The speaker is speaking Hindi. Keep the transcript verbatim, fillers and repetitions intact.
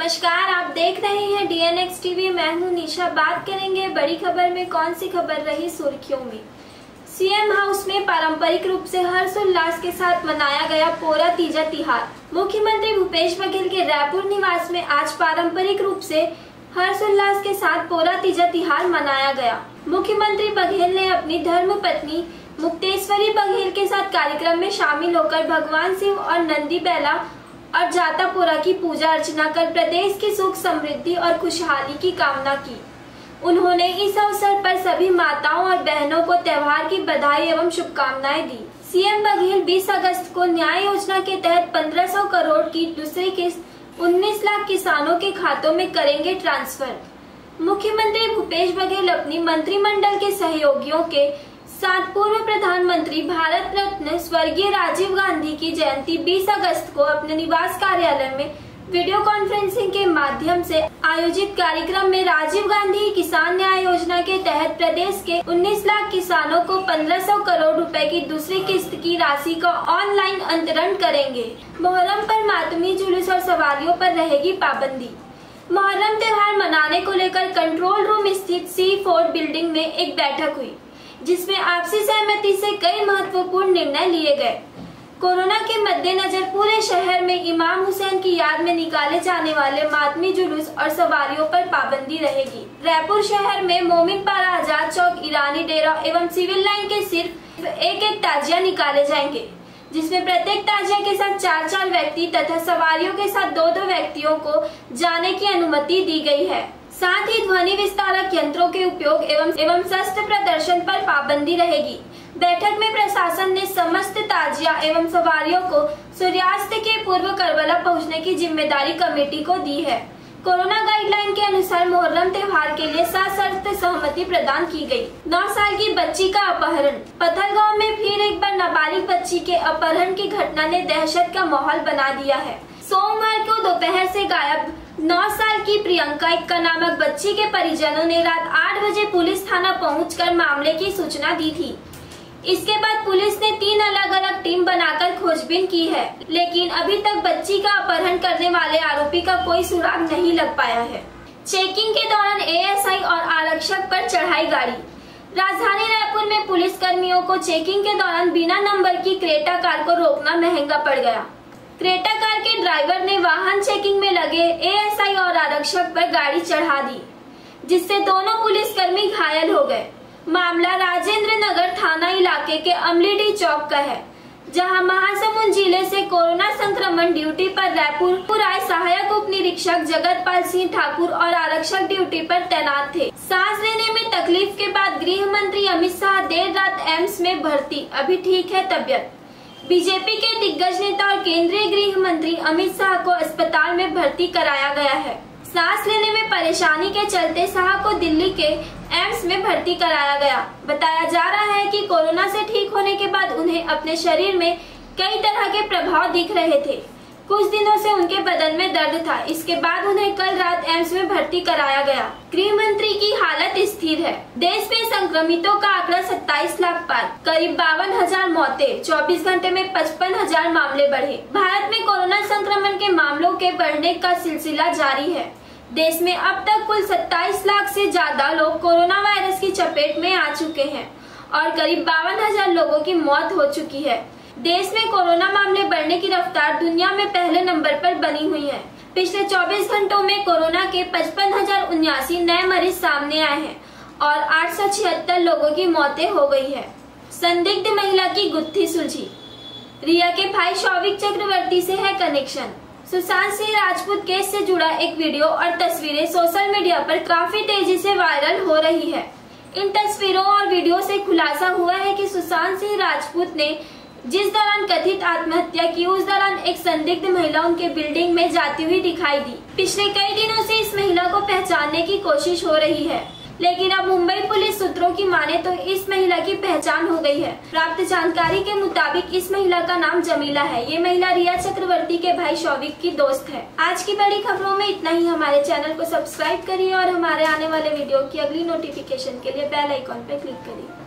नमस्कार, आप देख रहे हैं डी एन एक्स टीवी। मैं हूं निशा। बात करेंगे बड़ी खबर में कौन सी खबर रही सुर्खियों में। सीएम हाउस में पारंपरिक रूप से हर्षोल्लास के साथ मनाया गया पोरा तीजा तिहार। मुख्यमंत्री भूपेश बघेल के रायपुर निवास में आज पारंपरिक रूप से हर्षोल्लास के साथ पोरा तीजा तिहार मनाया गया। मुख्यमंत्री बघेल ने अपनी धर्म पत्नी मुक्तेश्वरी बघेल के साथ कार्यक्रम में शामिल होकर भगवान शिव और नंदी बैला और जाता पोरा की पूजा अर्चना कर प्रदेश की सुख समृद्धि और खुशहाली की कामना की। उन्होंने इस अवसर पर सभी माताओं और बहनों को त्योहार की बधाई एवं शुभकामनाएं दी। सीएम बघेल बीस अगस्त को न्याय योजना के तहत पंद्रह सौ करोड़ की दूसरी किस्त उन्नीस लाख किसानों के खातों में करेंगे ट्रांसफर। मुख्यमंत्री भूपेश बघेल अपनी मंत्रिमंडल के सहयोगियों के साथ पूर्व प्रधानमंत्री भारत रत्न स्वर्गीय राजीव गांधी की जयंती बीस अगस्त को अपने निवास कार्यालय में वीडियो कॉन्फ्रेंसिंग के माध्यम से आयोजित कार्यक्रम में राजीव गांधी किसान न्याय योजना के तहत प्रदेश के उन्नीस लाख किसानों को पंद्रह सौ करोड़ रुपए की दूसरी किस्त की राशि का ऑनलाइन अंतरण करेंगे। मुहर्रम पर मातमी जुलूस और सवारियों पर रहेगी पाबंदी। मुहर्रम त्योहार मनाने को लेकर कंट्रोल रूम स्थित सी फोर बिल्डिंग में एक बैठक हुई, जिसमें आपसी सहमति से कई महत्वपूर्ण निर्णय लिए गए। कोरोना के मद्देनजर पूरे शहर में इमाम हुसैन की याद में निकाले जाने वाले मातमी जुलूस और सवारियों पर पाबंदी रहेगी। रायपुर शहर में मोमिन पारा, आजाद चौक, ईरानी डेरा एवं सिविल लाइन के सिर्फ एक एक ताजिया निकाले जाएंगे, जिसमें प्रत्येक ताजिया के साथ चार चार व्यक्ति तथा सवारियों के साथ दो दो व्यक्तियों को जाने की अनुमति दी गई है। साथ ही ध्वनि विस्तारक यंत्रों के उपयोग एवं एवं शस्त्र प्रदर्शन पर पाबंदी रहेगी। बैठक में प्रशासन ने समस्त ताजिया एवं सवारियों को सूर्यास्त के पूर्व करबला पहुंचने की जिम्मेदारी कमेटी को दी है। कोरोना गाइडलाइन के अनुसार मुहर्रम त्योहार के लिए सशर्त सहमति प्रदान की गई। नौ साल की बच्ची का अपहरण। पथलगांव में फिर एक बार नाबालिग बच्ची के अपहरण की घटना ने दहशत का माहौल बना दिया है। सोमवार को दोपहर से गायब नौ साल की प्रियंका इक्का नामक बच्ची के परिजनों ने रात आठ बजे पुलिस थाना पहुंचकर मामले की सूचना दी थी। इसके बाद पुलिस ने तीन अलग अलग टीम बनाकर खोजबीन की है, लेकिन अभी तक बच्ची का अपहरण करने वाले आरोपी का कोई सुराग नहीं लग पाया है। चेकिंग के दौरान ए एस आई और आरक्षक पर चढ़ाई गाड़ी। राजधानी रायपुर में पुलिस कर्मियों को चेकिंग के दौरान बिना नंबर की क्रेटा कार को रोकना महंगा पड़ गया। क्रेटा कार के ड्राइवर ने वाहन चेकिंग में लगे ए एस आई और आरक्षक पर गाड़ी चढ़ा दी, जिससे दोनों पुलिसकर्मी घायल हो गए। मामला राजेंद्र नगर थाना इलाके के अमलीडी चौक का है, जहां महासमुंद जिले से कोरोना संक्रमण ड्यूटी पर रायपुर आए सहायक उप निरीक्षक जगतपाल सिंह ठाकुर और आरक्षक ड्यूटी पर तैनात थे। सांस लेने में तकलीफ के बाद गृह मंत्री अमित शाह देर रात एम्स में भर्ती, अभी ठीक है तबियत। बीजेपी के दिग्गज नेता और केंद्रीय गृह मंत्री अमित शाह को अस्पताल में भर्ती कराया गया है। सांस लेने में परेशानी के चलते शाह को दिल्ली के एम्स में भर्ती कराया गया। बताया जा रहा है कि कोरोना से ठीक होने के बाद उन्हें अपने शरीर में कई तरह के प्रभाव दिख रहे थे। कुछ दिनों से उनके बदन में दर्द था। इसके बाद उन्हें कल रात एम्स में भर्ती कराया गया। गृह मंत्री की हालत स्थिर है। देश में संक्रमितों का आंकड़ा सत्ताईस लाख पार, करीब बावन हजार मौतें, चौबीस घंटे में पचपन हजार मामले बढ़े। भारत में कोरोना संक्रमण के मामलों के बढ़ने का सिलसिला जारी है। देश में अब तक कुल सत्ताईस लाख से ज्यादा लोग कोरोना वायरस की चपेट में आ चुके हैं और करीब बावन हजार लोगों की मौत हो चुकी है। देश में कोरोना मामले बढ़ने की रफ्तार दुनिया में पहले नंबर पर बनी हुई है। पिछले चौबीस घंटों में कोरोना के पचपन हजार उन्यासी नए मरीज सामने आए हैं और आठ सौ छिहत्तर लोगों की मौतें हो गई है। संदिग्ध महिला की गुत्थी सुलझी। रिया के भाई शौविक चक्रवर्ती से है कनेक्शन। सुशांत सिंह राजपूत केस से जुड़ा एक वीडियो और तस्वीरें सोशल मीडिया पर काफी तेजी से वायरल हो रही है। इन तस्वीरों और वीडियो से खुलासा हुआ है कि सुशांत सिंह राजपूत ने जिस दौरान कथित आत्महत्या की, उस दौरान एक संदिग्ध महिला उनके बिल्डिंग में जाती हुई दिखाई दी। पिछले कई दिनों से इस महिला को पहचानने की कोशिश हो रही है, लेकिन अब मुंबई पुलिस सूत्रों की माने तो इस महिला की पहचान हो गई है। प्राप्त जानकारी के मुताबिक इस महिला का नाम जमीला है। ये महिला रिया चक्रवर्ती के भाई शौविक की दोस्त है। आज की बड़ी खबरों में इतना ही। हमारे चैनल को सब्सक्राइब करिए और हमारे आने वाले वीडियो की अगली नोटिफिकेशन के लिए बेल आइकॉन पर क्लिक करिए।